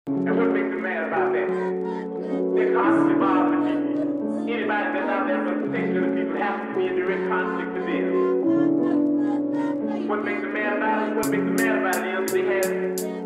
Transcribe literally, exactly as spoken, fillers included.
And what makes them mad about that? They're constantly bothering people. Anybody that's out there for the protection of the people has to be in direct conflict with them. What makes them mad about it? What makes them mad about it is they have